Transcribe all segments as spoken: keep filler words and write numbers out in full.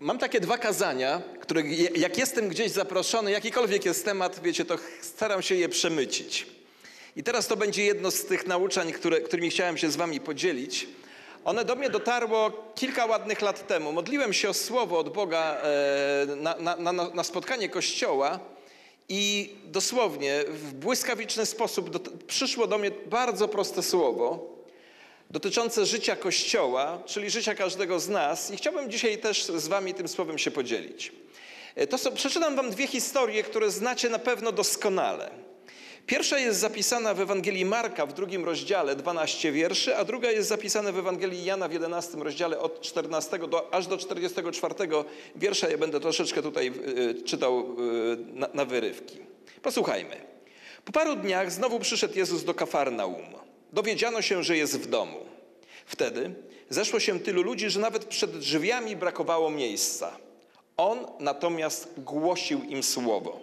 Mam takie dwa kazania, które jak jestem gdzieś zaproszony, jakikolwiek jest temat, wiecie, to staram się je przemycić. I teraz to będzie jedno z tych nauczań, które, którymi chciałem się z wami podzielić. One do mnie dotarło kilka ładnych lat temu. Modliłem się o słowo od Boga na, na, na, na spotkanie Kościoła i dosłownie w błyskawiczny sposób do, przyszło do mnie bardzo proste słowo dotyczące życia Kościoła, czyli życia każdego z nas. I chciałbym dzisiaj też z wami tym słowem się podzielić. To są, przeczytam wam dwie historie, które znacie na pewno doskonale. Pierwsza jest zapisana w Ewangelii Marka w drugim rozdziale, dwanaście wierszy, a druga jest zapisana w Ewangelii Jana w jedenastym rozdziale od czternastego do, aż do czterdziestego czwartego wiersza. Ja będę troszeczkę tutaj y, czytał y, na, na wyrywki. Posłuchajmy. Po paru dniach znowu przyszedł Jezus do Kafarnaum. Dowiedziano się, że jest w domu. Wtedy zeszło się tylu ludzi, że nawet przed drzwiami brakowało miejsca. On natomiast głosił im słowo.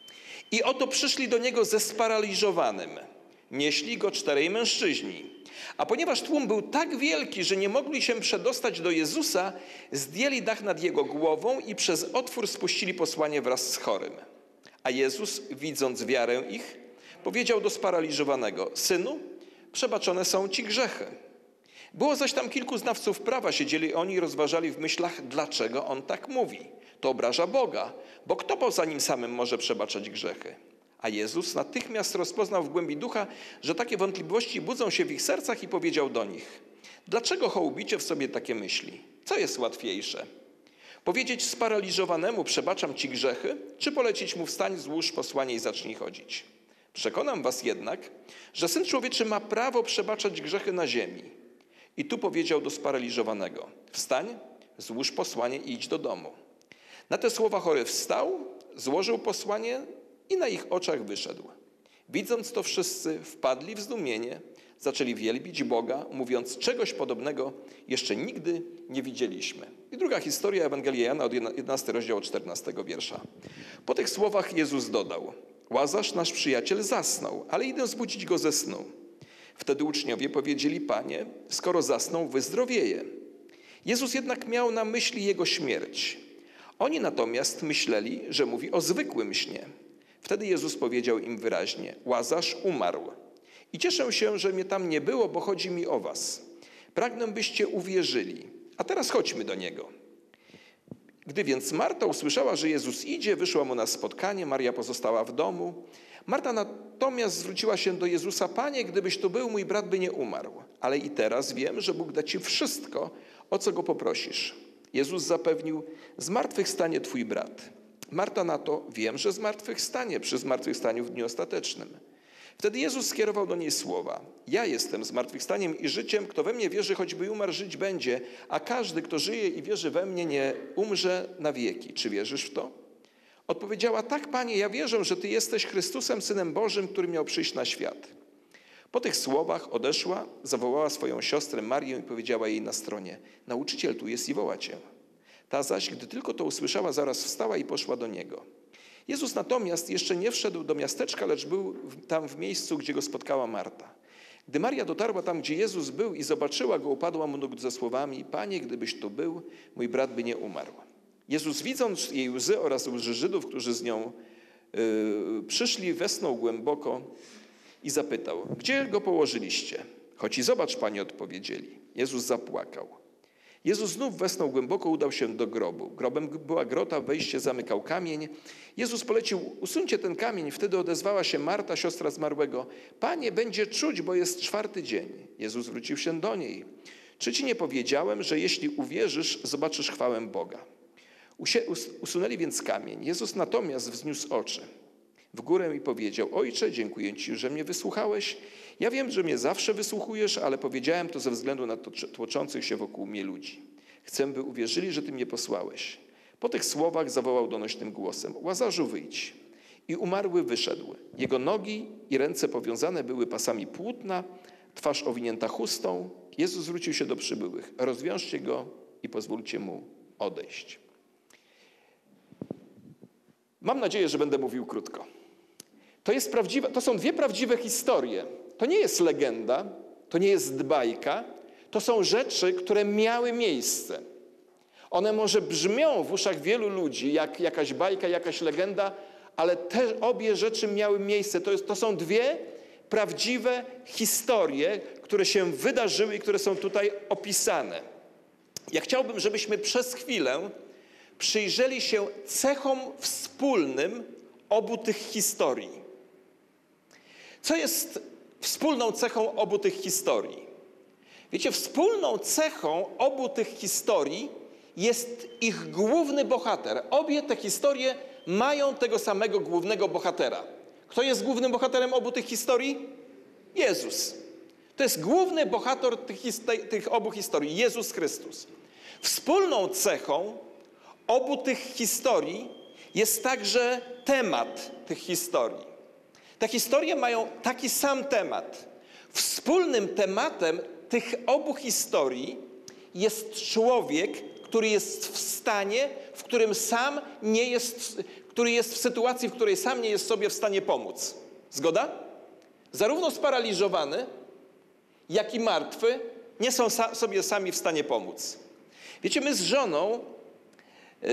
I oto przyszli do niego ze sparaliżowanym. Nieśli go czterej mężczyźni. A ponieważ tłum był tak wielki, że nie mogli się przedostać do Jezusa, zdjęli dach nad jego głową i przez otwór spuścili posłanie wraz z chorym. A Jezus, widząc wiarę ich, powiedział do sparaliżowanego: Synu, przebaczone są ci grzechy. Było zaś tam kilku znawców prawa, siedzieli oni i rozważali w myślach, dlaczego on tak mówi. To obraża Boga, bo kto poza nim samym może przebaczać grzechy? A Jezus natychmiast rozpoznał w głębi ducha, że takie wątpliwości budzą się w ich sercach i powiedział do nich: dlaczego hołubicie w sobie takie myśli? Co jest łatwiejsze? Powiedzieć sparaliżowanemu: przebaczam ci grzechy, czy polecić mu: wstań, złóż posłanie i zacznij chodzić? Przekonam was jednak, że Syn Człowieczy ma prawo przebaczać grzechy na ziemi. I tu powiedział do sparaliżowanego: wstań, złóż posłanie i idź do domu. Na te słowa chory wstał, złożył posłanie i na ich oczach wyszedł. Widząc to, wszyscy wpadli w zdumienie, zaczęli wielbić Boga, mówiąc: czegoś podobnego jeszcze nigdy nie widzieliśmy. I druga historia, Ewangelia Jana, od jedenastego rozdziału, czternastego wiersza. Po tych słowach Jezus dodał: Łazarz, nasz przyjaciel, zasnął, ale idę zbudzić go ze snu. Wtedy uczniowie powiedzieli: Panie, skoro zasnął, wyzdrowieje. Jezus jednak miał na myśli jego śmierć. Oni natomiast myśleli, że mówi o zwykłym śnie. Wtedy Jezus powiedział im wyraźnie: Łazarz umarł. I cieszę się, że mnie tam nie było, bo chodzi mi o was. Pragnę, byście uwierzyli. A teraz chodźmy do niego. Gdy więc Marta usłyszała, że Jezus idzie, wyszła mu na spotkanie, Maria pozostała w domu. Marta natomiast zwróciła się do Jezusa: Panie, gdybyś tu był, mój brat by nie umarł. Ale i teraz wiem, że Bóg da ci wszystko, o co go poprosisz. Jezus zapewnił: zmartwychwstanie twój brat. Marta na to: wiem, że zmartwychwstanie przy zmartwychwstaniu w dniu ostatecznym. Wtedy Jezus skierował do niej słowa: ja jestem zmartwychwstaniem i życiem, kto we mnie wierzy, choćby umarł, żyć będzie, a każdy, kto żyje i wierzy we mnie, nie umrze na wieki. Czy wierzysz w to? Odpowiedziała: tak, Panie, ja wierzę, że Ty jesteś Chrystusem, Synem Bożym, który miał przyjść na świat. Po tych słowach odeszła, zawołała swoją siostrę Marię i powiedziała jej na stronie: nauczyciel tu jest i woła Cię. Ta zaś, gdy tylko to usłyszała, zaraz wstała i poszła do Niego. Jezus natomiast jeszcze nie wszedł do miasteczka, lecz był tam w miejscu, gdzie go spotkała Marta. Gdy Maria dotarła tam, gdzie Jezus był i zobaczyła go, upadła mu nóg ze słowami: Panie, gdybyś tu był, mój brat by nie umarł. Jezus, widząc jej łzy oraz łzy Żydów, którzy z nią yy, przyszli, westchnął głęboko i zapytał: gdzie go położyliście? Chodź i zobacz, Panie, odpowiedzieli. Jezus zapłakał. Jezus znów westchnął głęboko, udał się do grobu. Grobem była grota, wejście zamykał kamień. Jezus polecił: usuńcie ten kamień. Wtedy odezwała się Marta, siostra zmarłego: Panie, będzie czuć, bo jest czwarty dzień. Jezus zwrócił się do niej: czy ci nie powiedziałem, że jeśli uwierzysz, zobaczysz chwałę Boga? Usunęli więc kamień. Jezus natomiast wzniósł oczy w górę i powiedział: Ojcze, dziękuję Ci, że mnie wysłuchałeś. Ja wiem, że mnie zawsze wysłuchujesz, ale powiedziałem to ze względu na tłoczących się wokół mnie ludzi. Chcę, by uwierzyli, że Ty mnie posłałeś. Po tych słowach zawołał donośnym głosem: Łazarzu, wyjdź. I umarły wyszedł. Jego nogi i ręce powiązane były pasami płótna, twarz owinięta chustą. Jezus zwrócił się do przybyłych: rozwiążcie go i pozwólcie mu odejść. Mam nadzieję, że będę mówił krótko. To jest prawdziwe, to są dwie prawdziwe historie. To nie jest legenda, to nie jest bajka, to są rzeczy, które miały miejsce. One może brzmią w uszach wielu ludzi jak jakaś bajka, jakaś legenda, ale te obie rzeczy miały miejsce. To, jest, to są dwie prawdziwe historie, które się wydarzyły i które są tutaj opisane. Ja chciałbym, żebyśmy przez chwilę przyjrzeli się cechom wspólnym obu tych historii. Co jest wspólną cechą obu tych historii? Wiecie, wspólną cechą obu tych historii jest ich główny bohater. Obie te historie mają tego samego głównego bohatera. Kto jest głównym bohaterem obu tych historii? Jezus. To jest główny bohater tych, tych obu historii, Jezus Chrystus. Wspólną cechą obu tych historii jest także temat tych historii. Te historie mają taki sam temat. Wspólnym tematem tych obu historii jest człowiek, który jest w stanie, w którym sam nie jest, który jest w sytuacji, w której sam nie jest sobie w stanie pomóc. Zgoda? Zarówno sparaliżowany, jak i martwy nie są sa- sobie sami w stanie pomóc. Wiecie, my z żoną yy,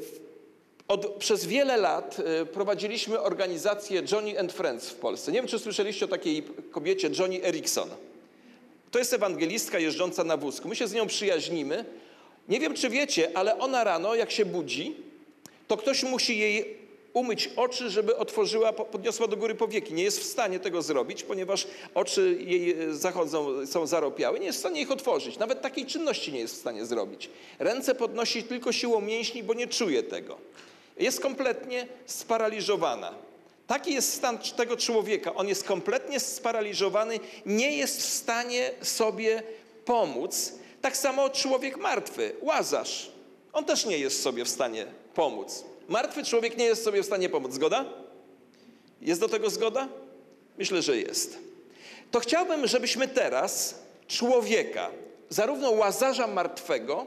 od, przez wiele lat yy, prowadziliśmy organizację Joni and Friends w Polsce. Nie wiem, czy słyszeliście o takiej kobiecie Joni Eareckson. To jest ewangelistka jeżdżąca na wózku. My się z nią przyjaźnimy. Nie wiem, czy wiecie, ale ona rano, jak się budzi, to ktoś musi jej umyć oczy, żeby otworzyła, podniosła do góry powieki. Nie jest w stanie tego zrobić, ponieważ oczy jej zachodzą, są zaropiałe. Nie jest w stanie ich otworzyć. Nawet takiej czynności nie jest w stanie zrobić. Ręce podnosi tylko siłą mięśni, bo nie czuje tego. Jest kompletnie sparaliżowana. Taki jest stan tego człowieka. On jest kompletnie sparaliżowany, nie jest w stanie sobie pomóc. Tak samo człowiek martwy, Łazarz. On też nie jest sobie w stanie pomóc. Martwy człowiek nie jest sobie w stanie pomóc. Zgoda? Jest do tego zgoda? Myślę, że jest. To chciałbym, żebyśmy teraz człowieka, zarówno Łazarza martwego,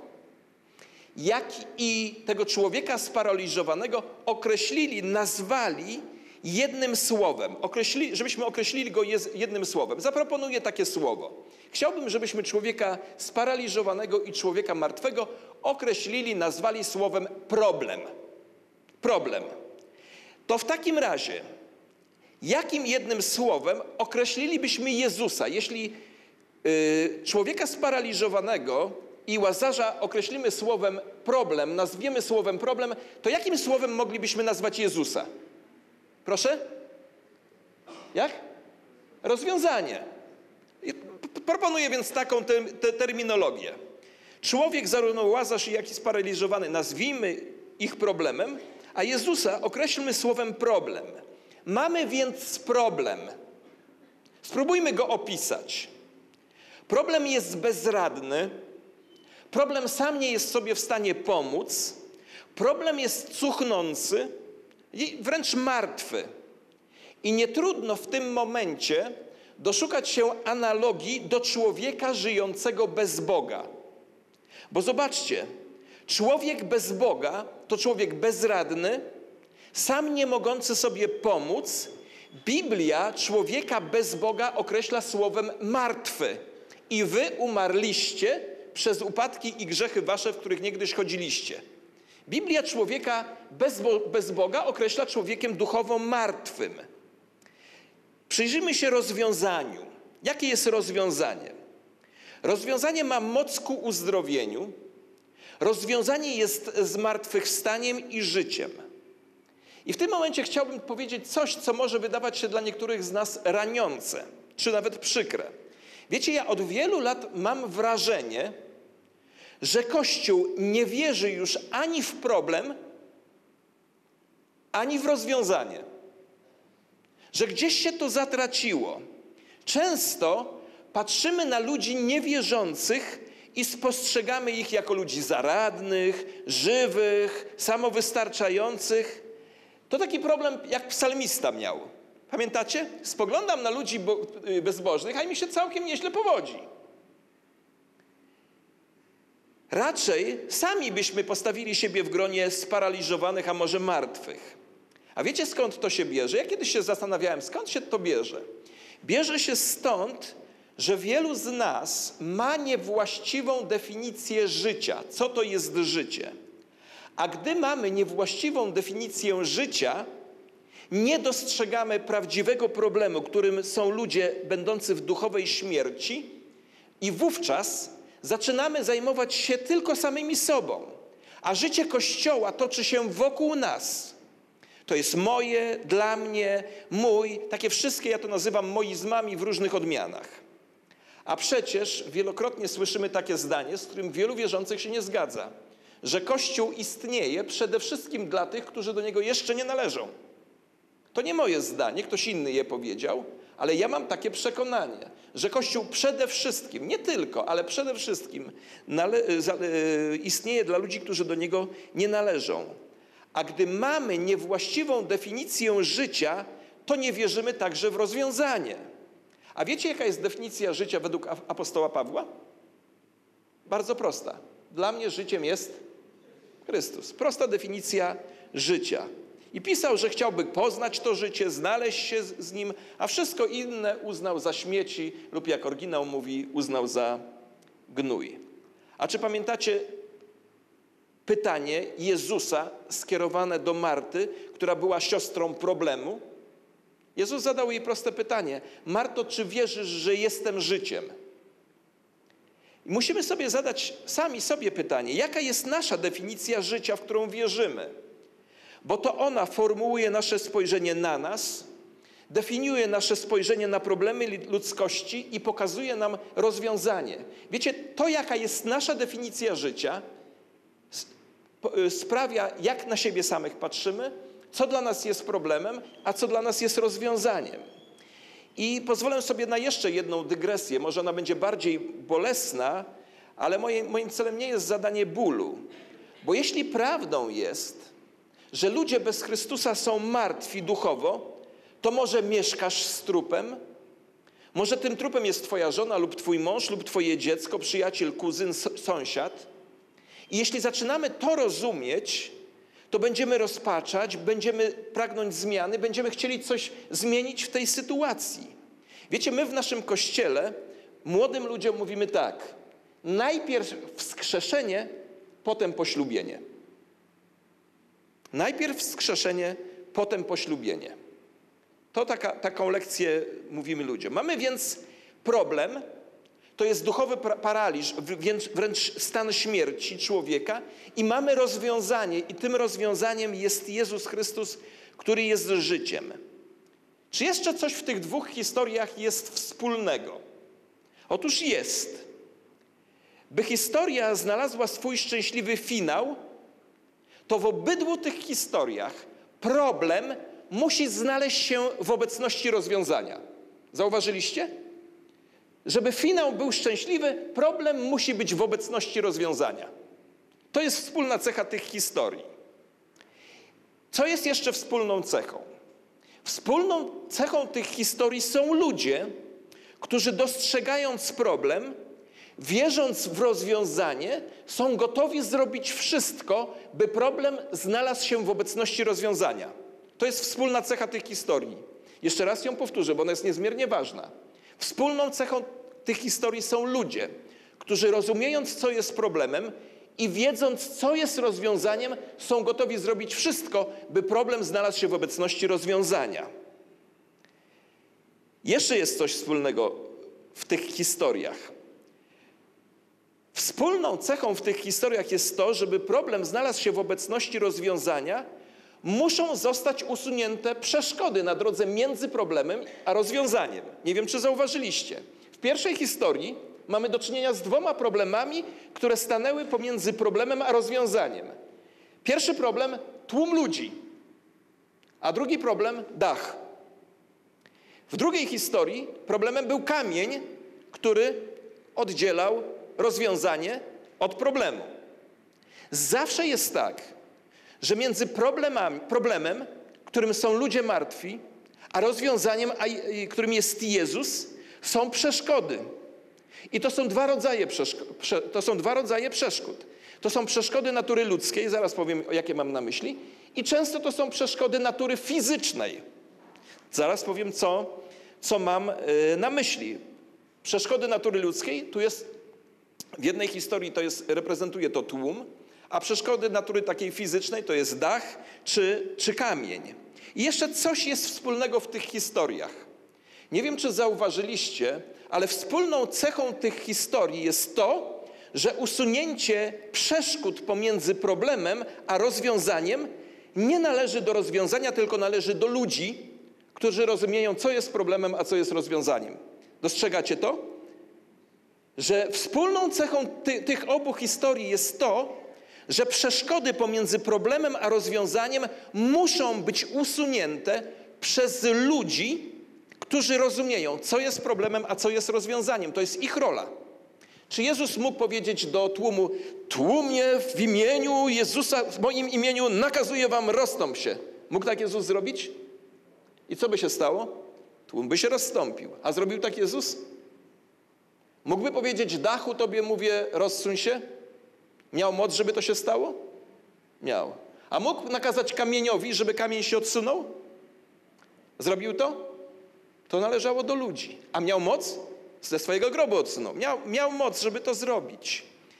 jak i tego człowieka sparaliżowanego określili, nazwali jednym słowem. Określi, żebyśmy określili go jednym słowem. Zaproponuję takie słowo. Chciałbym, żebyśmy człowieka sparaliżowanego i człowieka martwego określili, nazwali słowem problem. Problem. To w takim razie, jakim jednym słowem określilibyśmy Jezusa? Jeśli yy, człowieka sparaliżowanego i Łazarza określimy słowem problem, nazwiemy słowem problem, to jakim słowem moglibyśmy nazwać Jezusa? Proszę? Jak? Rozwiązanie. Proponuję więc taką te, te terminologię. Człowiek, zarówno Łazarz, jak i sparaliżowany, nazwijmy ich problemem, a Jezusa określmy słowem problem. Mamy więc problem. Spróbujmy go opisać. Problem jest bezradny. Problem sam nie jest sobie w stanie pomóc. Problem jest cuchnący i wręcz martwy. I nie trudno w tym momencie doszukać się analogii do człowieka żyjącego bez Boga. Bo zobaczcie, człowiek bez Boga to człowiek bezradny, sam nie mogący sobie pomóc. Biblia człowieka bez Boga określa słowem martwy. I wy umarliście przez upadki i grzechy wasze, w których niegdyś chodziliście. Biblia człowieka bez, Bo- bez Boga określa człowiekiem duchowo martwym. Przyjrzyjmy się rozwiązaniu. Jakie jest rozwiązanie? Rozwiązanie ma moc ku uzdrowieniu. Rozwiązanie jest zmartwychwstaniem i życiem. I w tym momencie chciałbym powiedzieć coś, co może wydawać się dla niektórych z nas raniące, czy nawet przykre. Wiecie, ja od wielu lat mam wrażenie, że Kościół nie wierzy już ani w problem, ani w rozwiązanie. Że gdzieś się to zatraciło. Często patrzymy na ludzi niewierzących i spostrzegamy ich jako ludzi zaradnych, żywych, samowystarczających. To taki problem, jak psalmista miał. Pamiętacie? Spoglądam na ludzi bezbożnych, a mi się całkiem nieźle powodzi. Raczej sami byśmy postawili siebie w gronie sparaliżowanych, a może martwych. A wiecie, skąd to się bierze? Ja kiedyś się zastanawiałem, skąd się to bierze. Bierze się stąd, że wielu z nas ma niewłaściwą definicję życia. Co to jest życie? A gdy mamy niewłaściwą definicję życia, nie dostrzegamy prawdziwego problemu, którym są ludzie będący w duchowej śmierci, i wówczas zaczynamy zajmować się tylko samymi sobą, a życie Kościoła toczy się wokół nas. To jest moje, dla mnie, mój, takie wszystkie, ja to nazywam moizmami w różnych odmianach. A przecież wielokrotnie słyszymy takie zdanie, z którym wielu wierzących się nie zgadza, że Kościół istnieje przede wszystkim dla tych, którzy do niego jeszcze nie należą. To nie moje zdanie, ktoś inny je powiedział, ale ja mam takie przekonanie, że Kościół przede wszystkim, nie tylko, ale przede wszystkim nale- za- e, istnieje dla ludzi, którzy do niego nie należą. A gdy mamy niewłaściwą definicję życia, to nie wierzymy także w rozwiązanie. A wiecie, jaka jest definicja życia według apostoła Pawła? Bardzo prosta. Dla mnie życiem jest Chrystus. Prosta definicja życia. I pisał, że chciałby poznać to życie, znaleźć się z nim, a wszystko inne uznał za śmieci lub, jak oryginał mówi, uznał za gnój. A czy pamiętacie pytanie Jezusa skierowane do Marty, która była siostrą problemu? Jezus zadał jej proste pytanie: Marto, czy wierzysz, że jestem życiem? I musimy sobie zadać sami sobie pytanie, jaka jest nasza definicja życia, w którą wierzymy? Bo to ona formułuje nasze spojrzenie na nas, definiuje nasze spojrzenie na problemy ludzkości i pokazuje nam rozwiązanie. Wiecie, to jaka jest nasza definicja życia, sprawia, jak na siebie samych patrzymy, co dla nas jest problemem, a co dla nas jest rozwiązaniem. I pozwolę sobie na jeszcze jedną dygresję, może ona będzie bardziej bolesna, ale moim, moim celem nie jest zadanie bólu. Bo jeśli prawdą jest, że ludzie bez Chrystusa są martwi duchowo, to może mieszkasz z trupem, może tym trupem jest twoja żona lub twój mąż lub twoje dziecko, przyjaciel, kuzyn, sąsiad. I jeśli zaczynamy to rozumieć, to będziemy rozpaczać, będziemy pragnąć zmiany, będziemy chcieli coś zmienić w tej sytuacji. Wiecie, my w naszym Kościele młodym ludziom mówimy tak: najpierw wskrzeszenie, potem poślubienie. Najpierw wskrzeszenie, potem poślubienie. To taka, taką lekcję mówimy ludziom. Mamy więc problem, to jest duchowy paraliż, wręcz, wręcz stan śmierci człowieka, i mamy rozwiązanie, i tym rozwiązaniem jest Jezus Chrystus, który jest życiem. Czy jeszcze coś w tych dwóch historiach jest wspólnego? Otóż jest. By historia znalazła swój szczęśliwy finał, to w obydwu tych historiach problem musi znaleźć się w obecności rozwiązania. Zauważyliście? Żeby finał był szczęśliwy, problem musi być w obecności rozwiązania. To jest wspólna cecha tych historii. Co jest jeszcze wspólną cechą? Wspólną cechą tych historii są ludzie, którzy dostrzegając problem, wierząc w rozwiązanie, są gotowi zrobić wszystko, by problem znalazł się w obecności rozwiązania. To jest wspólna cecha tych historii. Jeszcze raz ją powtórzę, bo ona jest niezmiernie ważna. Wspólną cechą tych historii są ludzie, którzy rozumiejąc, co jest problemem i wiedząc, co jest rozwiązaniem, są gotowi zrobić wszystko, by problem znalazł się w obecności rozwiązania. Jeszcze jest coś wspólnego w tych historiach. Wspólną cechą w tych historiach jest to, żeby problem znalazł się w obecności rozwiązania, muszą zostać usunięte przeszkody na drodze między problemem a rozwiązaniem. Nie wiem, czy zauważyliście. W pierwszej historii mamy do czynienia z dwoma problemami, które stanęły pomiędzy problemem a rozwiązaniem. Pierwszy problem – tłum ludzi, a drugi problem – dach. W drugiej historii problemem był kamień, który oddzielał rozwiązanie od problemu. Zawsze jest tak, że między problemami, problemem, którym są ludzie martwi, a rozwiązaniem, a, którym jest Jezus, są przeszkody. I to są dwa rodzaje przeszkód. To są dwa rodzaje przeszkód. To są przeszkody natury ludzkiej, zaraz powiem, jakie mam na myśli, i często to są przeszkody natury fizycznej. Zaraz powiem, co, co mam na myśli. Przeszkody natury ludzkiej, tu jest, w jednej historii to jest, reprezentuje to tłum, a przeszkody natury takiej fizycznej to jest dach czy, czy kamień. I jeszcze coś jest wspólnego w tych historiach. Nie wiem, czy zauważyliście, ale wspólną cechą tych historii jest to, że usunięcie przeszkód pomiędzy problemem a rozwiązaniem nie należy do rozwiązania, tylko należy do ludzi, którzy rozumieją, co jest problemem, a co jest rozwiązaniem. Dostrzegacie to? Że wspólną cechą ty, tych obu historii jest to, że przeszkody pomiędzy problemem a rozwiązaniem muszą być usunięte przez ludzi, którzy rozumieją, co jest problemem, a co jest rozwiązaniem. To jest ich rola. Czy Jezus mógł powiedzieć do tłumu: tłumie, w imieniu Jezusa, w moim imieniu nakazuję wam, rozstąp się. Mógł tak Jezus zrobić? I co by się stało? Tłum by się rozstąpił. A zrobił tak Jezus? Mógłby powiedzieć: dachu, tobie mówię, rozsuń się? Miał moc, żeby to się stało? Miał. A mógł nakazać kamieniowi, żeby kamień się odsunął? Zrobił to? To należało do ludzi. A miał moc? Ze swojego grobu odsunął. Miał, miał moc, żeby to zrobić.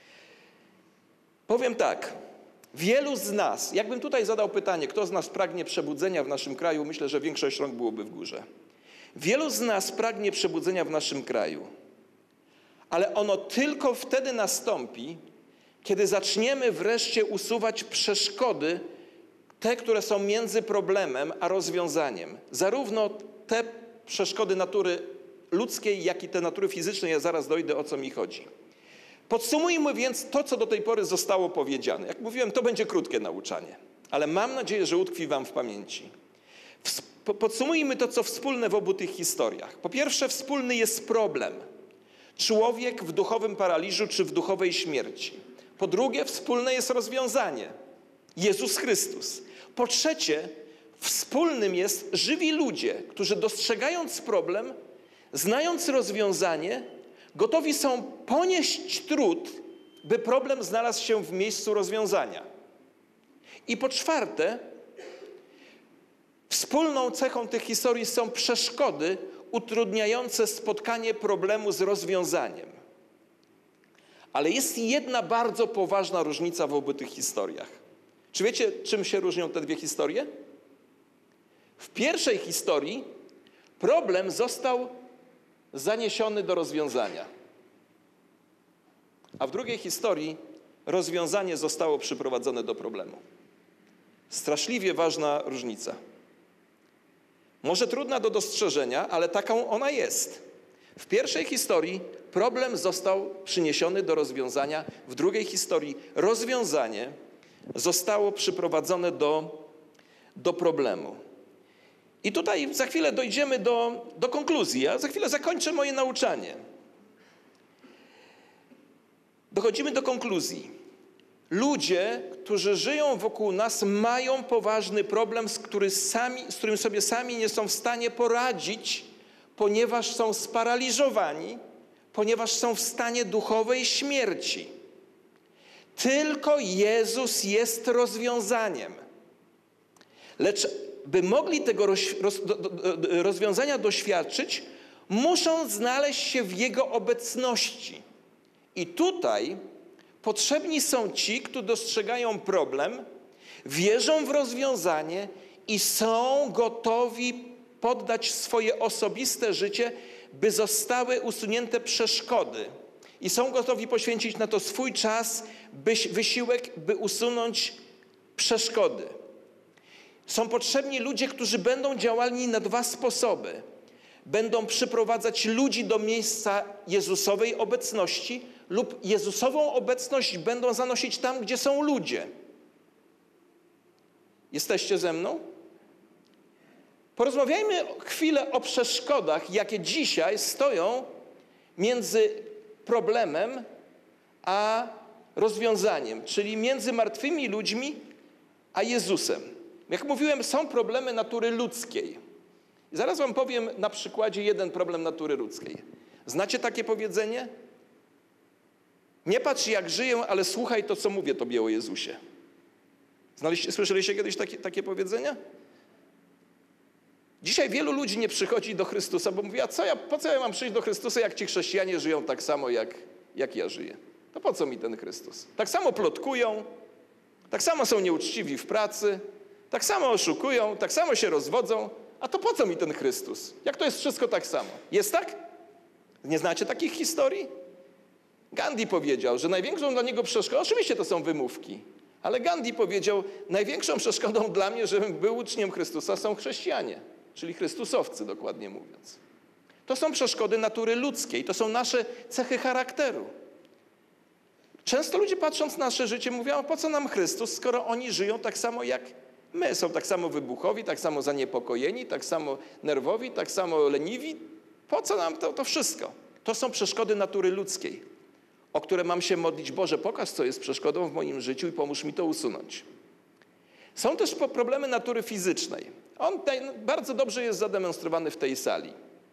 Powiem tak. Wielu z nas, jakbym tutaj zadał pytanie, kto z nas pragnie przebudzenia w naszym kraju, myślę, że większość rąk byłoby w górze. Wielu z nas pragnie przebudzenia w naszym kraju. Ale ono tylko wtedy nastąpi, kiedy zaczniemy wreszcie usuwać przeszkody, te, które są między problemem a rozwiązaniem. Zarówno te przeszkody natury ludzkiej, jak i te natury fizycznej. Ja zaraz dojdę, o co mi chodzi. Podsumujmy więc to, co do tej pory zostało powiedziane. Jak mówiłem, to będzie krótkie nauczanie, ale mam nadzieję, że utkwi wam w pamięci. Podsumujmy to, co wspólne w obu tych historiach. Po pierwsze, wspólny jest problem. Człowiek w duchowym paraliżu czy w duchowej śmierci. Po drugie, wspólne jest rozwiązanie. Jezus Chrystus. Po trzecie, wspólnym jest żywi ludzie, którzy dostrzegając problem, znając rozwiązanie, gotowi są ponieść trud, by problem znalazł się w miejscu rozwiązania. I po czwarte, wspólną cechą tych historii są przeszkody utrudniające spotkanie problemu z rozwiązaniem. Ale jest jedna bardzo poważna różnica w obu tych historiach. Czy wiecie, czym się różnią te dwie historie? W pierwszej historii problem został zaniesiony do rozwiązania. A w drugiej historii rozwiązanie zostało przyprowadzone do problemu. Straszliwie ważna różnica. Może trudna do dostrzeżenia, ale taką ona jest. W pierwszej historii problem został przyniesiony do rozwiązania. W drugiej historii rozwiązanie zostało przyprowadzone do, do problemu. I tutaj za chwilę dojdziemy do, do konkluzji. Ja za chwilę zakończę moje nauczanie. Dochodzimy do konkluzji. Ludzie, którzy żyją wokół nas, mają poważny problem, z, który sami, z którym sobie sami nie są w stanie poradzić, ponieważ są sparaliżowani, ponieważ są w stanie duchowej śmierci. Tylko Jezus jest rozwiązaniem. Lecz by mogli tego roz, roz, do, do, do, rozwiązania doświadczyć, muszą znaleźć się w Jego obecności. I tutaj potrzebni są ci, którzy dostrzegają problem, wierzą w rozwiązanie i są gotowi poddać swoje osobiste życie, by zostały usunięte przeszkody. I są gotowi poświęcić na to swój czas, by, wysiłek, by usunąć przeszkody. Są potrzebni ludzie, którzy będą działali na dwa sposoby. Będą przyprowadzać ludzi do miejsca Jezusowej obecności lub Jezusową obecność będą zanosić tam, gdzie są ludzie. Jesteście ze mną? Porozmawiajmy chwilę o przeszkodach, jakie dzisiaj stoją między problemem a rozwiązaniem, czyli między martwymi ludźmi a Jezusem. Jak mówiłem, są problemy natury ludzkiej. I zaraz wam powiem na przykładzie jeden problem natury ludzkiej. Znacie takie powiedzenie? Nie patrz jak żyję, ale słuchaj to, co mówię tobie o Jezusie. Znaliście, słyszeliście kiedyś takie, takie powiedzenia? Dzisiaj wielu ludzi nie przychodzi do Chrystusa, bo mówi, a co ja, po co ja mam przyjść do Chrystusa, jak ci chrześcijanie żyją tak samo, jak, jak ja żyję? To po co mi ten Chrystus? Tak samo plotkują, tak samo są nieuczciwi w pracy, tak samo oszukują, tak samo się rozwodzą, a to po co mi ten Chrystus? Jak to jest wszystko tak samo? Jest tak? Nie znacie takich historii? Gandhi powiedział, że największą dla niego przeszkodą, oczywiście to są wymówki, ale Gandhi powiedział, największą przeszkodą dla mnie, żebym był uczniem Chrystusa, są chrześcijanie, czyli chrystusowcy dokładnie mówiąc. To są przeszkody natury ludzkiej, to są nasze cechy charakteru. Często ludzie patrząc na nasze życie mówią, po co nam Chrystus, skoro oni żyją tak samo jak my. Są tak samo wybuchowi, tak samo zaniepokojeni, tak samo nerwowi, tak samo leniwi. Po co nam to, to wszystko? To są przeszkody natury ludzkiej, o które mam się modlić. Boże, pokaż, co jest przeszkodą w moim życiu i pomóż mi to usunąć. Są też problemy natury fizycznej. On tutaj bardzo dobrze jest zademonstrowany w tej sali.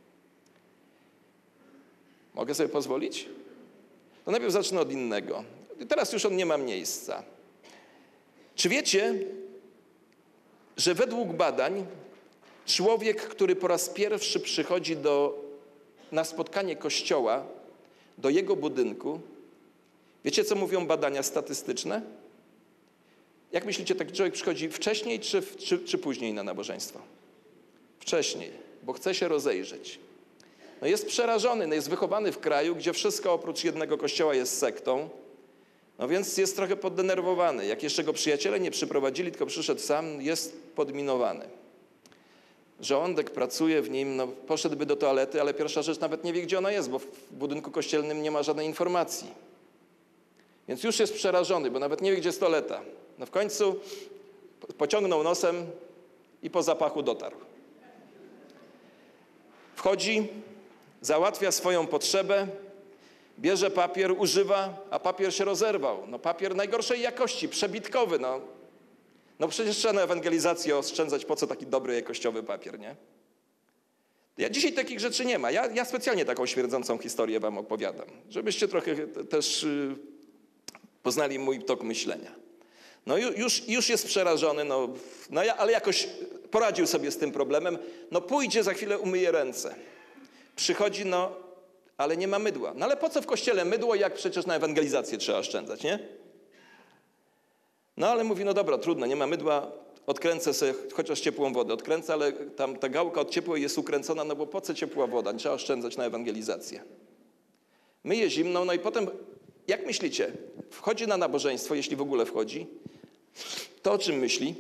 Mogę sobie pozwolić? To najpierw zacznę od innego. Teraz już on nie ma miejsca. Czy wiecie, że według badań człowiek, który po raz pierwszy przychodzi do, na spotkanie kościoła, do jego budynku, wiecie, co mówią badania statystyczne? Jak myślicie, taki człowiek przychodzi wcześniej czy, czy, czy później na nabożeństwo? Wcześniej, bo chce się rozejrzeć. No jest przerażony, no jest wychowany w kraju, gdzie wszystko oprócz jednego kościoła jest sektą, no więc jest trochę poddenerwowany. Jak jeszcze go przyjaciele nie przyprowadzili, tylko przyszedł sam, jest podminowany. Żołądek pracuje w nim, no poszedłby do toalety, ale pierwsza rzecz nawet nie wie, gdzie ona jest, bo w budynku kościelnym nie ma żadnej informacji. Więc już jest przerażony, bo nawet nie wie, gdzie jest toaleta. No w końcu pociągnął nosem i po zapachu dotarł. Wchodzi, załatwia swoją potrzebę, bierze papier, używa, a papier się rozerwał. No papier najgorszej jakości, przebitkowy. No, no przecież trzeba na ewangelizację oszczędzać, po co taki dobry, jakościowy papier, nie? Ja dzisiaj takich rzeczy nie ma. Ja, ja specjalnie taką śmierdzącą historię wam opowiadam, żebyście trochę też y, poznali mój tok myślenia. No już, już jest przerażony, no, no ale jakoś poradził sobie z tym problemem. No pójdzie, za chwilę umyje ręce. Przychodzi, no, ale nie ma mydła. No ale po co w kościele mydło, jak przecież na ewangelizację trzeba oszczędzać, nie? No ale mówi, no dobra, trudno, nie ma mydła, odkręcę sobie chociaż ciepłą wodę. Odkręcę, ale tam ta gałka od ciepłej jest ukręcona, no bo po co ciepła woda? Nie trzeba oszczędzać na ewangelizację. Myje zimną, no i potem, jak myślicie, wchodzi na nabożeństwo, jeśli w ogóle wchodzi, to o czym myśli?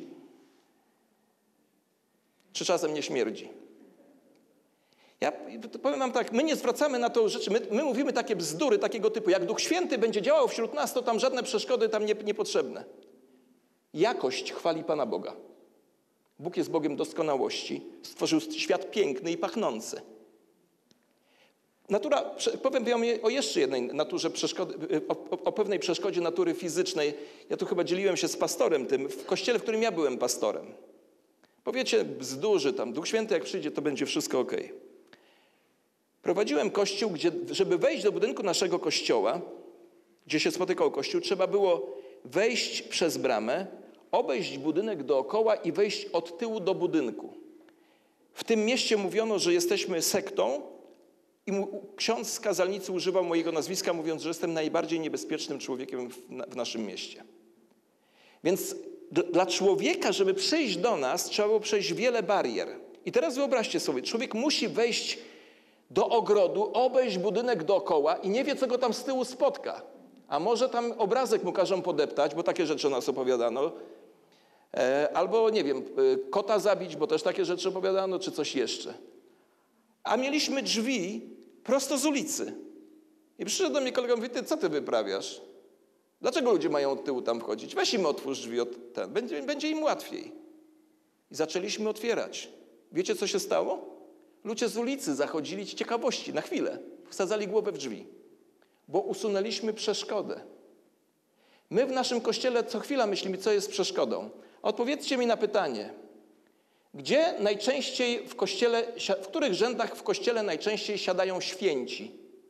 Czy czasem nie śmierdzi? Ja powiem wam tak, my nie zwracamy na to rzeczy, my, my mówimy takie bzdury takiego typu, jak Duch Święty będzie działał wśród nas, to tam żadne przeszkody tam nie, niepotrzebne. Jakość chwali Pana Boga. Bóg jest Bogiem doskonałości, stworzył świat piękny i pachnący. Natura, powiem wam o jeszcze jednej naturze przeszkody, o, o, o pewnej przeszkodzie natury fizycznej. Ja tu chyba dzieliłem się z pastorem tym, w kościele, w którym ja byłem pastorem. Powiecie, bzdurzy tam, Duch Święty jak przyjdzie, to będzie wszystko okej. Okay. Prowadziłem kościół, gdzie, żeby wejść do budynku naszego kościoła, gdzie się spotykał kościół, trzeba było wejść przez bramę, obejść budynek dookoła i wejść od tyłu do budynku. W tym mieście mówiono, że jesteśmy sektą i mu, ksiądz z kazalnicy używał mojego nazwiska, mówiąc, że jestem najbardziej niebezpiecznym człowiekiem w, na, w naszym mieście. Więc d- dla człowieka, żeby przyjść do nas, trzeba było przejść wiele barier. I teraz wyobraźcie sobie, człowiek musi wejść do ogrodu, obejść budynek dookoła i nie wie, co go tam z tyłu spotka. A może tam obrazek mu każą podeptać, bo takie rzeczy o nas opowiadano. E, albo, nie wiem, kota zabić, bo też takie rzeczy opowiadano, czy coś jeszcze. A mieliśmy drzwi prosto z ulicy. I przyszedł do mnie kolega i mówi, ty, co ty wyprawiasz? Dlaczego ludzie mają od tyłu tam wchodzić? Weź im otwórz drzwi, od ten. Będzie, będzie im łatwiej. I zaczęliśmy otwierać. Wiecie, co się stało? Ludzie z ulicy zachodzili z ciekawości na chwilę. Wsadzali głowę w drzwi. Bo usunęliśmy przeszkodę. My w naszym kościele co chwila myślimy, co jest przeszkodą. Odpowiedzcie mi na pytanie. Gdzie najczęściej w kościele, w których rzędach w kościele najczęściej siadają święci?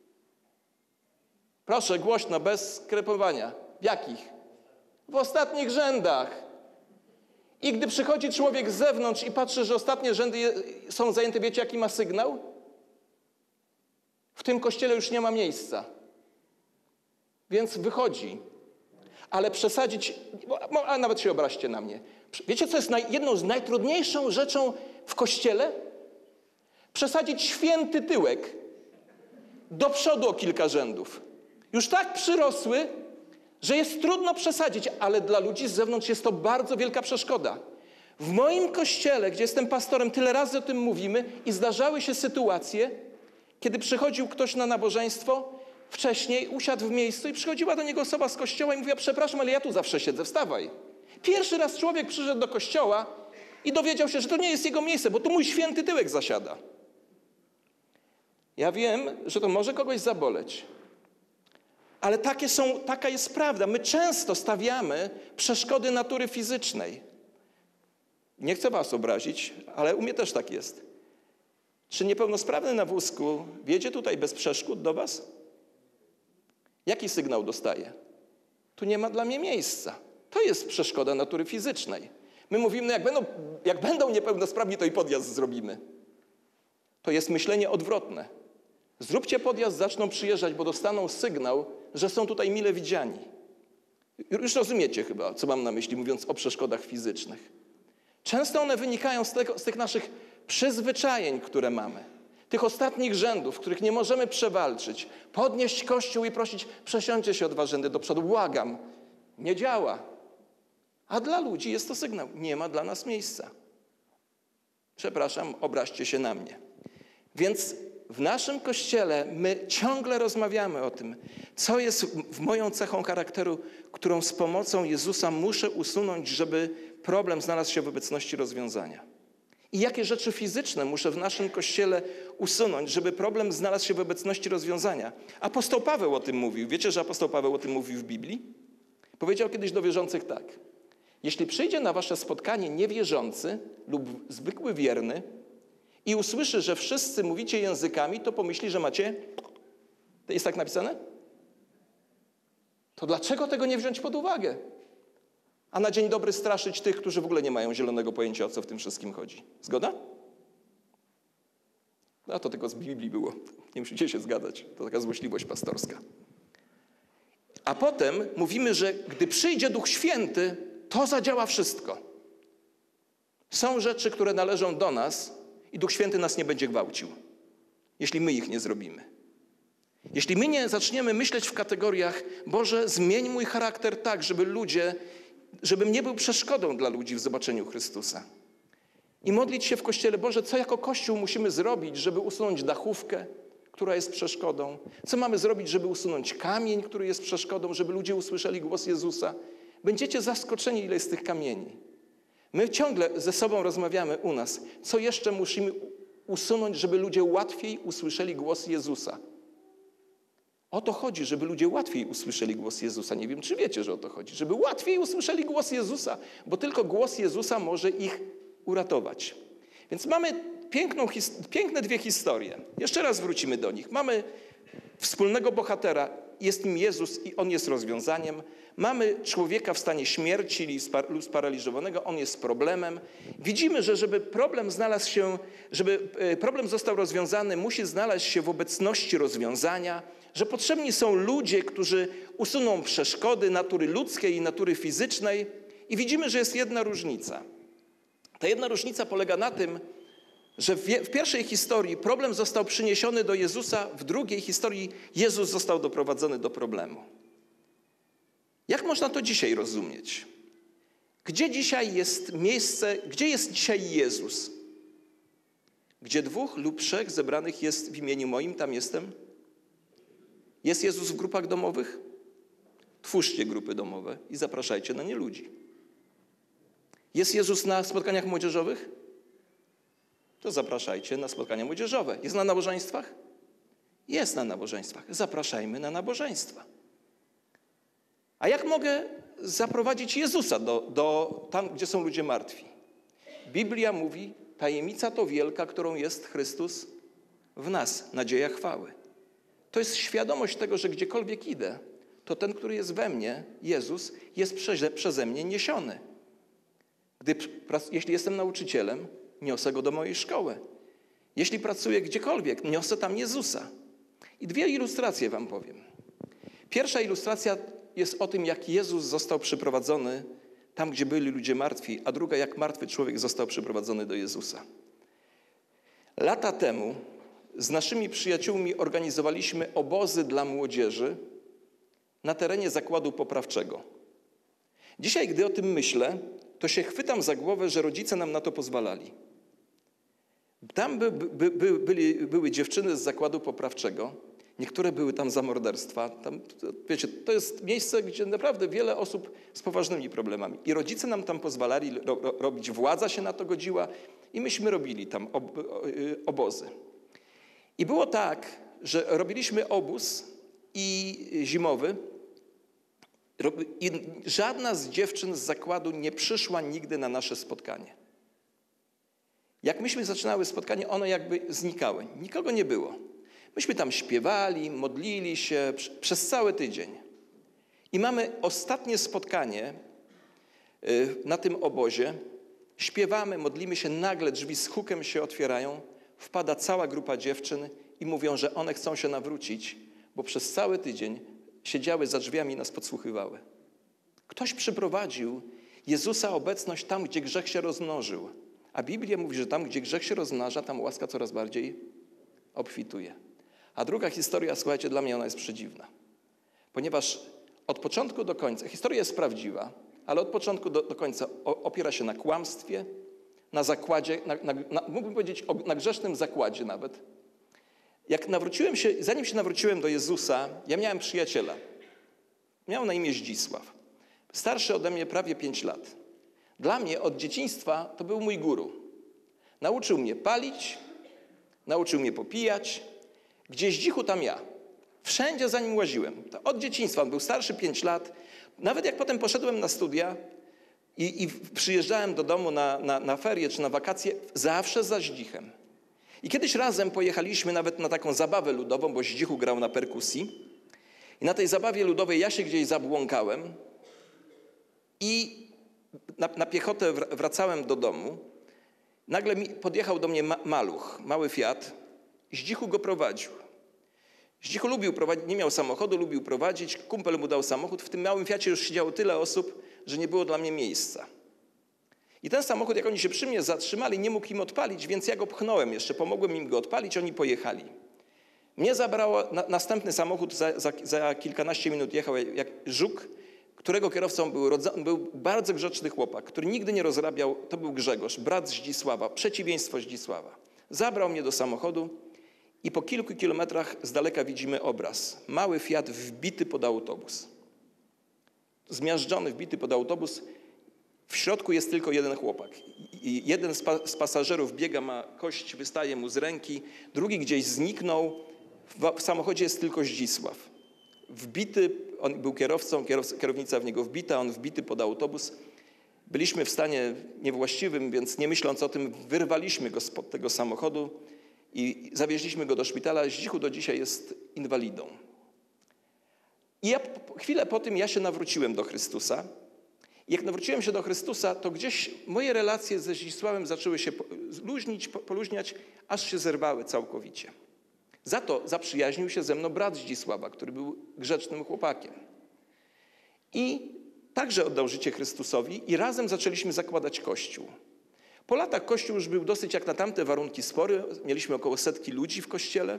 Proszę, głośno, bez skrepowania. W jakich? W ostatnich rzędach. I gdy przychodzi człowiek z zewnątrz i patrzy, że ostatnie rzędy je, są zajęte, wiecie jaki ma sygnał? W tym kościele już nie ma miejsca. Więc wychodzi. Ale przesadzić, a nawet się obraźcie na mnie. Wiecie, co jest naj, jedną z najtrudniejszą rzeczą w kościele? Przesadzić święty tyłek do przodu o kilka rzędów. Już tak przyrosły, że jest trudno przesadzić, ale dla ludzi z zewnątrz jest to bardzo wielka przeszkoda. W moim kościele, gdzie jestem pastorem, tyle razy o tym mówimy i zdarzały się sytuacje, kiedy przychodził ktoś na nabożeństwo, wcześniej usiadł w miejscu i przychodziła do niego osoba z kościoła i mówiła: przepraszam, ale ja tu zawsze siedzę, wstawaj. Pierwszy raz człowiek przyszedł do kościoła i dowiedział się, że to nie jest jego miejsce, bo tu mój święty tyłek zasiada. Ja wiem, że to może kogoś zaboleć, ale takie są, taka jest prawda. My często stawiamy przeszkody natury fizycznej. Nie chcę was obrazić, ale u mnie też tak jest. Czy niepełnosprawny na wózku wjedzie tutaj bez przeszkód do was? Jaki sygnał dostaje? Tu nie ma dla mnie miejsca. To jest przeszkoda natury fizycznej. My mówimy, no jak będą, jak będą niepełnosprawni, to i podjazd zrobimy. To jest myślenie odwrotne. Zróbcie podjazd, zaczną przyjeżdżać, bo dostaną sygnał, że są tutaj mile widziani. Już rozumiecie chyba, co mam na myśli, mówiąc o przeszkodach fizycznych. Często one wynikają z, tego, z tych naszych przyzwyczajeń, które mamy. Tych ostatnich rzędów, których nie możemy przewalczyć. Podnieść Kościół i prosić: przesiądźcie się o dwa rzędy do przodu. Błagam. Nie działa. A dla ludzi jest to sygnał: nie ma dla nas miejsca. Przepraszam, obraźcie się na mnie. Więc w naszym Kościele my ciągle rozmawiamy o tym, co jest w moją cechą charakteru, którą z pomocą Jezusa muszę usunąć, żeby problem znalazł się w obecności rozwiązania. I jakie rzeczy fizyczne muszę w naszym Kościele usunąć, żeby problem znalazł się w obecności rozwiązania. Apostoł Paweł o tym mówił. Wiecie, że apostoł Paweł o tym mówił w Biblii? Powiedział kiedyś do wierzących tak: jeśli przyjdzie na wasze spotkanie niewierzący lub zwykły wierny i usłyszy, że wszyscy mówicie językami, to pomyśli, że macie... To jest tak napisane? To dlaczego tego nie wziąć pod uwagę? A na dzień dobry straszyć tych, którzy w ogóle nie mają zielonego pojęcia, o co w tym wszystkim chodzi. Zgoda? No to tylko z Biblii było. Nie musicie się zgadzać. To taka złośliwość pastorska. A potem mówimy, że gdy przyjdzie Duch Święty, to zadziała wszystko. Są rzeczy, które należą do nas i Duch Święty nas nie będzie gwałcił, jeśli my ich nie zrobimy. Jeśli my nie zaczniemy myśleć w kategoriach: Boże, zmień mój charakter tak, żeby ludzie, żebym nie był przeszkodą dla ludzi w zobaczeniu Chrystusa. I modlić się w Kościele: Boże, co jako Kościół musimy zrobić, żeby usunąć dachówkę, która jest przeszkodą? Co mamy zrobić, żeby usunąć kamień, który jest przeszkodą, żeby ludzie usłyszeli głos Jezusa? Będziecie zaskoczeni, ile jest tych kamieni. My ciągle ze sobą rozmawiamy u nas, co jeszcze musimy usunąć, żeby ludzie łatwiej usłyszeli głos Jezusa. O to chodzi, żeby ludzie łatwiej usłyszeli głos Jezusa. Nie wiem, czy wiecie, że o to chodzi. Żeby łatwiej usłyszeli głos Jezusa, bo tylko głos Jezusa może ich uratować. Więc mamy piękną, piękne dwie historie. Jeszcze raz wrócimy do nich. Mamy wspólnego bohatera, jest nim Jezus i On jest rozwiązaniem. Mamy człowieka w stanie śmierci lub sparaliżowanego, on jest problemem. Widzimy, że żeby problem znalazł się, żeby problem został rozwiązany, musi znaleźć się w obecności rozwiązania, że potrzebni są ludzie, którzy usuną przeszkody natury ludzkiej i natury fizycznej. I widzimy, że jest jedna różnica. Ta jedna różnica polega na tym, że w pierwszej historii problem został przyniesiony do Jezusa, w drugiej historii Jezus został doprowadzony do problemu. Jak można to dzisiaj rozumieć? Gdzie dzisiaj jest miejsce, gdzie jest dzisiaj Jezus? Gdzie dwóch lub trzech zebranych jest w imieniu moim, tam jestem? Jest Jezus w grupach domowych? Twórzcie grupy domowe i zapraszajcie na nie ludzi. Jest Jezus na spotkaniach młodzieżowych? To zapraszajcie na spotkania młodzieżowe. Jest na nabożeństwach? Jest na nabożeństwach. Zapraszajmy na nabożeństwa. A jak mogę zaprowadzić Jezusa do, do tam, gdzie są ludzie martwi? Biblia mówi: tajemnica to wielka, którą jest Chrystus w nas, nadzieja chwały. To jest świadomość tego, że gdziekolwiek idę, to ten, który jest we mnie, Jezus, jest przeze, przeze mnie niesiony. Gdy, jeśli jestem nauczycielem, niosę go do mojej szkoły. Jeśli pracuję gdziekolwiek, niosę tam Jezusa. I dwie ilustracje wam powiem. Pierwsza ilustracja jest o tym, jak Jezus został przyprowadzony tam, gdzie byli ludzie martwi, a druga, jak martwy człowiek został przyprowadzony do Jezusa. Lata temu z naszymi przyjaciółmi organizowaliśmy obozy dla młodzieży na terenie zakładu poprawczego. Dzisiaj, gdy o tym myślę, to się chwytam za głowę, że rodzice nam na to pozwalali. Tam by, by, by, byli, były dziewczyny z zakładu poprawczego, niektóre były tam za morderstwa. Tam, wiecie, to jest miejsce, gdzie naprawdę wiele osób z poważnymi problemami. I rodzice nam tam pozwalali ro, ro, robić, władza się na to godziła i myśmy robili tam ob, obozy. I było tak, że robiliśmy obóz i zimowy i żadna z dziewczyn z zakładu nie przyszła nigdy na nasze spotkanie. Jak myśmy zaczynały spotkanie, one jakby znikały. Nikogo nie było. Myśmy tam śpiewali, modlili się przez cały tydzień. I mamy ostatnie spotkanie na tym obozie. Śpiewamy, modlimy się, nagle drzwi z hukiem się otwierają. Wpada cała grupa dziewczyn i mówią, że one chcą się nawrócić, bo przez cały tydzień siedziały za drzwiami i nas podsłuchiwały. Ktoś przyprowadził Jezusa obecność tam, gdzie grzech się rozmnożył. A Biblia mówi, że tam, gdzie grzech się rozmnaża, tam łaska coraz bardziej obfituje. A druga historia, słuchajcie, dla mnie ona jest przedziwna. Ponieważ od początku do końca, historia jest prawdziwa, ale od początku do, do końca opiera się na kłamstwie, na zakładzie, na, na, na, mógłbym powiedzieć na grzesznym zakładzie nawet. Jak nawróciłem się, zanim się nawróciłem do Jezusa, ja miałem przyjaciela. Miał na imię Zdzisław. Starszy ode mnie prawie pięć lat. Dla mnie od dzieciństwa to był mój guru. Nauczył mnie palić, nauczył mnie popijać. Gdzie Zdzichu, tam ja. Wszędzie za nim łaziłem. To od dzieciństwa. On był starszy pięć lat. Nawet jak potem poszedłem na studia i, i przyjeżdżałem do domu na, na, na ferie czy na wakacje, zawsze za Zdzichem. I kiedyś razem pojechaliśmy nawet na taką zabawę ludową, bo Zdzichu grał na perkusji. I na tej zabawie ludowej ja się gdzieś zabłąkałem i na, na piechotę wracałem do domu. Nagle mi podjechał do mnie ma, maluch, mały Fiat. Zdzichu go prowadził. Zdzichu lubił prowadzić, nie miał samochodu, lubił prowadzić. Kumpel mu dał samochód. W tym małym Fiacie już siedziało tyle osób, że nie było dla mnie miejsca. I ten samochód, jak oni się przy mnie zatrzymali, nie mógł im odpalić, więc ja go pchnąłem jeszcze, pomogłem im go odpalić, oni pojechali. Mnie zabrało, na, następny samochód za, za, za kilkanaście minut jechał jak żuk, którego kierowcą był, był bardzo grzeczny chłopak, który nigdy nie rozrabiał, to był Grzegorz, brat Zdzisława, przeciwieństwo Zdzisława. Zabrał mnie do samochodu i po kilku kilometrach z daleka widzimy obraz. Mały Fiat wbity pod autobus. Zmiażdżony, wbity pod autobus. W środku jest tylko jeden chłopak. I jeden z, pa- z pasażerów biega, ma kość, wystaje mu z ręki. Drugi gdzieś zniknął. W, w samochodzie jest tylko Zdzisław. Wbity, on był kierowcą, kierowca, kierownica w niego wbita, on wbity pod autobus. Byliśmy w stanie niewłaściwym, więc nie myśląc o tym, wyrwaliśmy go spod tego samochodu i zawieźliśmy go do szpitala. Zdzichu do dzisiaj jest inwalidą. I ja, chwilę po tym ja się nawróciłem do Chrystusa. I jak nawróciłem się do Chrystusa, to gdzieś moje relacje ze Zdzisławem zaczęły się luźnić, poluźniać, aż się zerwały całkowicie. Za to zaprzyjaźnił się ze mną brat Zdzisława, który był grzecznym chłopakiem. I także oddał życie Chrystusowi i razem zaczęliśmy zakładać Kościół. Po latach Kościół już był dosyć jak na tamte warunki spory. Mieliśmy około setki ludzi w Kościele.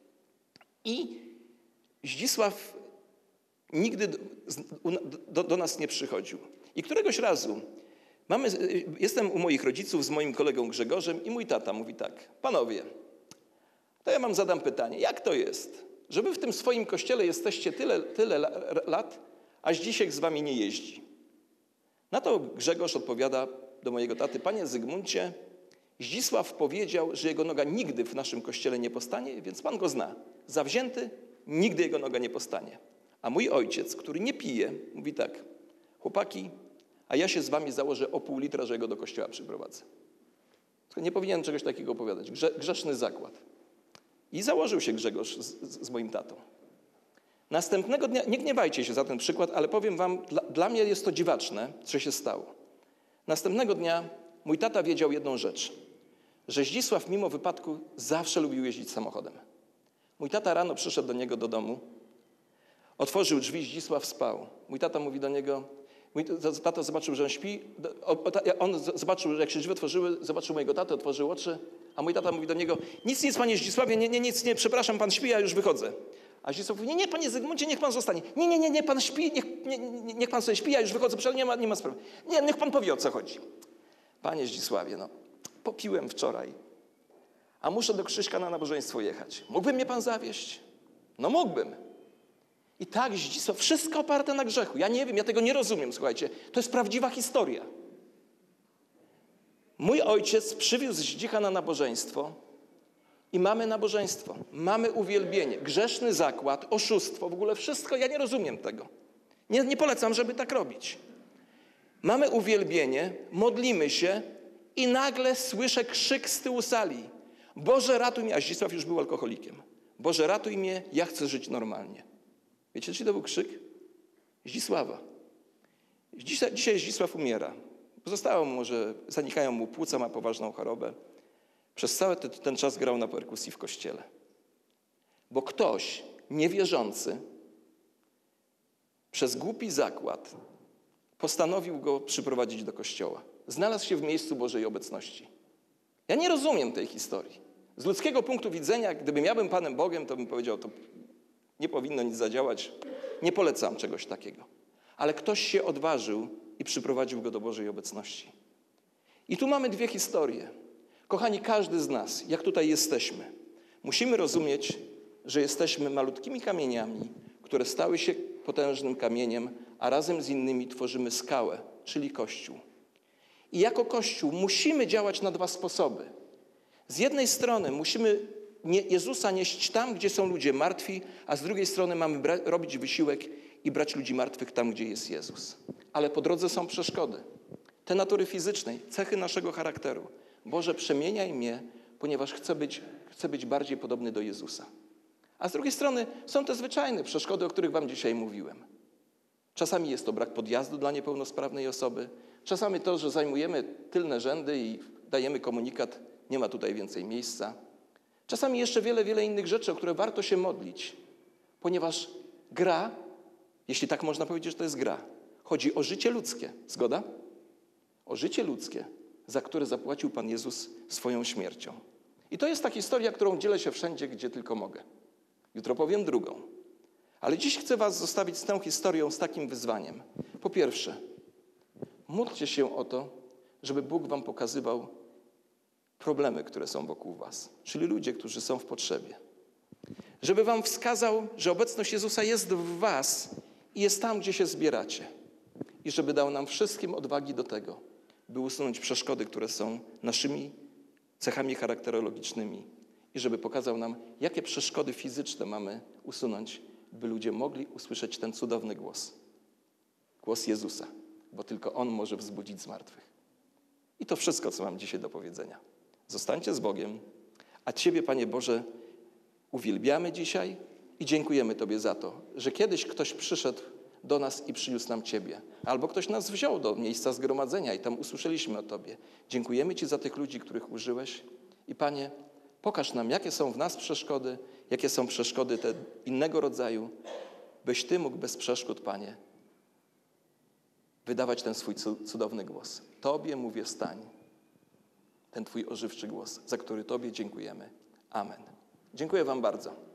I Zdzisław nigdy do, do, do nas nie przychodził. I któregoś razu mamy, jestem u moich rodziców z moim kolegą Grzegorzem i mój tata mówi tak: panowie, to ja wam zadam pytanie, jak to jest, że wy w tym swoim kościele jesteście tyle, tyle lat, a Zdzisiek z wami nie jeździ? Na to Grzegorz odpowiada do mojego taty: panie Zygmuncie, Zdzisław powiedział, że jego noga nigdy w naszym kościele nie postanie, więc pan go zna. Zawzięty, nigdy jego noga nie postanie. A mój ojciec, który nie pije, mówi tak: chłopaki, a ja się z wami założę o pół litra, że go do kościoła przyprowadzę. Nie powinien czegoś takiego opowiadać. Grze, grzeszny zakład. I założył się Grzegorz z, z, z moim tatą. Następnego dnia, nie gniewajcie się za ten przykład, ale powiem wam, dla, dla mnie jest to dziwaczne, co się stało. Następnego dnia mój tata wiedział jedną rzecz, że Zdzisław mimo wypadku zawsze lubił jeździć samochodem. Mój tata rano przyszedł do niego do domu, otworzył drzwi, Zdzisław spał. Mój tata mówi do niego, mój tata zobaczył, że on śpi, on zobaczył, że jak się drzwi otworzyły, zobaczył mojego tatę, otworzył oczy, a mój tata mówi do niego, nic, nic, panie Zdzisławie, nie, nie, nic, nie, przepraszam, pan śpi, ja już wychodzę. A Zdzisław mówi, nie, nie, panie Zygmuncie, niech pan zostanie. Nie, nie, nie, nie, pan śpi, niech, nie, nie, niech pan sobie śpi, ja już wychodzę, proszę, nie ma, nie ma sprawy. Nie, niech pan powie, o co chodzi. Panie Zdzisławie, no, popiłem wczoraj, a muszę do Krzyśka na nabożeństwo jechać. Mógłby mnie pan zawieźć? No mógłbym. I tak Zdzisław, wszystko oparte na grzechu. Ja nie wiem, ja tego nie rozumiem, słuchajcie. To jest prawdziwa historia. Mój ojciec przywiózł Zdzicha na nabożeństwo i mamy nabożeństwo, mamy uwielbienie, grzeszny zakład, oszustwo, w ogóle wszystko, ja nie rozumiem tego. Nie, nie polecam, żeby tak robić. Mamy uwielbienie, modlimy się i nagle słyszę krzyk z tyłu sali. Boże, ratuj mnie, a Zdzisław już był alkoholikiem. Boże, ratuj mnie, ja chcę żyć normalnie. Wiecie, czy to był krzyk? Zdzisława. Dzisiaj, dzisiaj Zdzisław umiera. Pozostało mu, może zanikają mu płuca, ma poważną chorobę. Przez cały ten, ten czas grał na perkusji w kościele. Bo ktoś niewierzący przez głupi zakład postanowił go przyprowadzić do kościoła. Znalazł się w miejscu Bożej obecności. Ja nie rozumiem tej historii. Z ludzkiego punktu widzenia, gdybym ja był Panem Bogiem, to bym powiedział, to nie powinno nic zadziałać. Nie polecam czegoś takiego. Ale ktoś się odważył i przyprowadził go do Bożej obecności. I tu mamy dwie historie. Kochani, każdy z nas, jak tutaj jesteśmy, musimy rozumieć, że jesteśmy malutkimi kamieniami, które stały się potężnym kamieniem, a razem z innymi tworzymy skałę, czyli Kościół. I jako Kościół musimy działać na dwa sposoby. Z jednej strony musimy Jezusa nieść tam, gdzie są ludzie martwi, a z drugiej strony mamy bra- robić wysiłek i brać ludzi martwych tam, gdzie jest Jezus. Ale po drodze są przeszkody. Te natury fizycznej, cechy naszego charakteru. Boże, przemieniaj mnie, ponieważ chcę być, chcę być bardziej podobny do Jezusa. A z drugiej strony są te zwyczajne przeszkody, o których wam dzisiaj mówiłem. Czasami jest to brak podjazdu dla niepełnosprawnej osoby. Czasami to, że zajmujemy tylne rzędy i dajemy komunikat, nie ma tutaj więcej miejsca. Czasami jeszcze wiele, wiele innych rzeczy, o które warto się modlić, ponieważ gra, jeśli tak można powiedzieć, że to jest gra, chodzi o życie ludzkie. Zgoda? O życie ludzkie, za które zapłacił Pan Jezus swoją śmiercią. I to jest ta historia, którą dzielę się wszędzie, gdzie tylko mogę. Jutro powiem drugą. Ale dziś chcę was zostawić z tą historią, z takim wyzwaniem. Po pierwsze, módlcie się o to, żeby Bóg wam pokazywał problemy, które są wokół was, czyli ludzie, którzy są w potrzebie. Żeby wam wskazał, że obecność Jezusa jest w was i jest tam, gdzie się zbieracie. I żeby dał nam wszystkim odwagi do tego, by usunąć przeszkody, które są naszymi cechami charakterologicznymi. I żeby pokazał nam, jakie przeszkody fizyczne mamy usunąć, by ludzie mogli usłyszeć ten cudowny głos. Głos Jezusa, bo tylko On może wzbudzić zmartwych. I to wszystko, co mam dzisiaj do powiedzenia. Zostańcie z Bogiem, a Ciebie, Panie Boże, uwielbiamy dzisiaj i dziękujemy Tobie za to, że kiedyś ktoś przyszedł do nas i przyniósł nam Ciebie. Albo ktoś nas wziął do miejsca zgromadzenia i tam usłyszeliśmy o Tobie. Dziękujemy Ci za tych ludzi, których użyłeś. I Panie, pokaż nam, jakie są w nas przeszkody, jakie są przeszkody te innego rodzaju, byś Ty mógł bez przeszkód, Panie, wydawać ten swój cudowny głos. Tobie mówię, stań. Ten Twój ożywczy głos, za który Tobie dziękujemy. Amen. Dziękuję Wam bardzo.